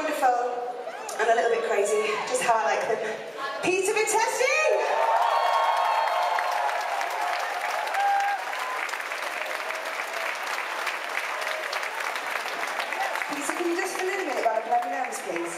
wonderful and a little bit crazy, just how I like them. Peter Vettese! Peter, can you just fill in a minute while I grab your nose, please?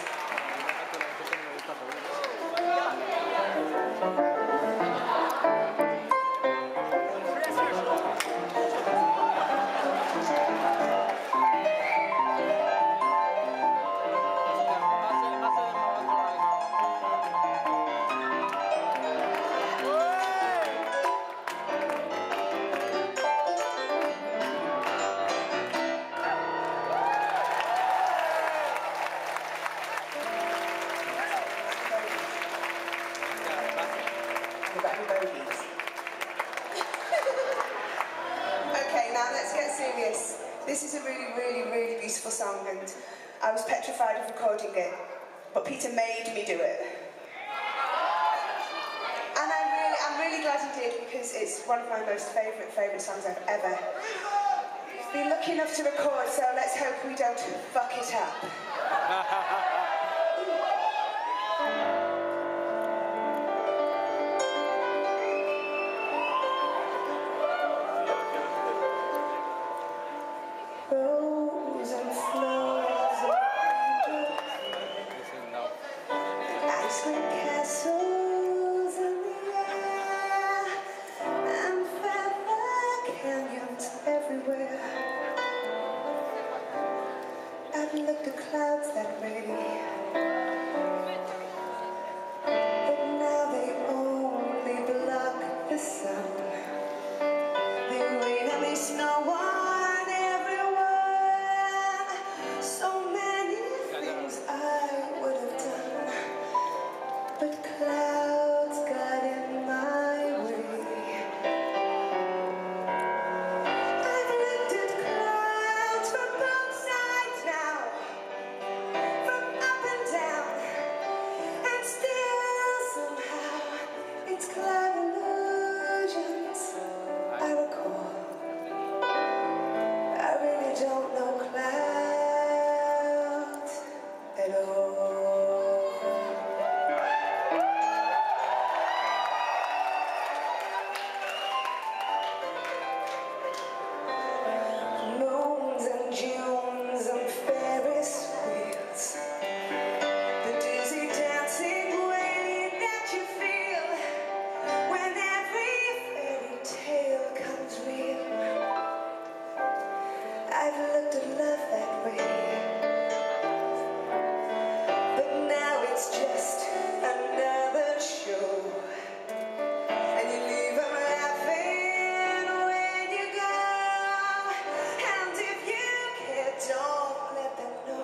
Okay, now let's get serious. This is a really, really, really beautiful song, and I was petrified of recording it, but Peter made me do it. And I'm really glad he did, because it's one of my most favourite songs I've ever been lucky enough to record, so let's hope we don't fuck it up. I've looked at clouds that way, but now they only block the sun. They rain and they snow on everyone. So many things I would have done, but clouds got in my way. I've looked at love that way, but now it's just another show. And you leave them laughing when you go. And if you care, don't let them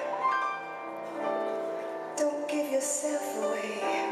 know. Don't give yourself away.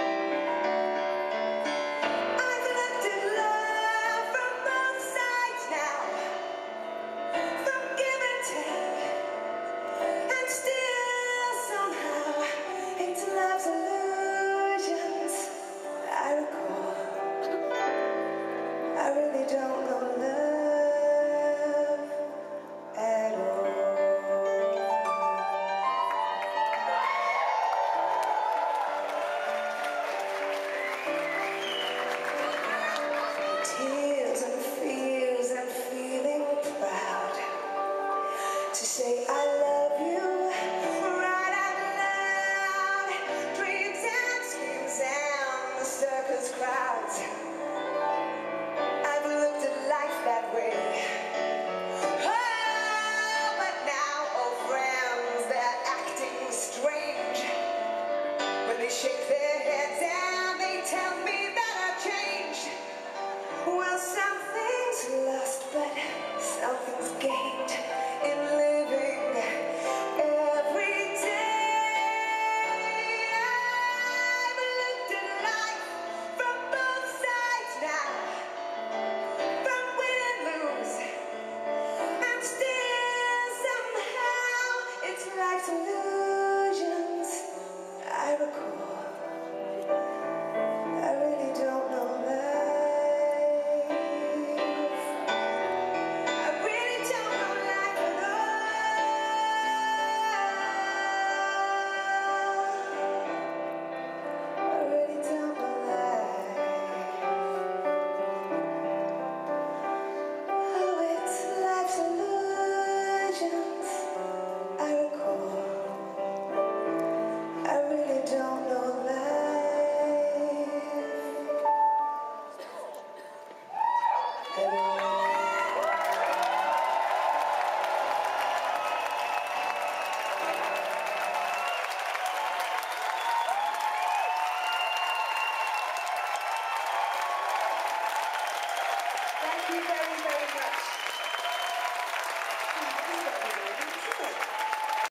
To say I love you right out loud, dreams and screams and the circus crowds. I've looked at life that way. Oh, but now, old friends, they're acting strange when they shake their heads and they tell me that I've changed. Well, something's lost, but something's gained in living you very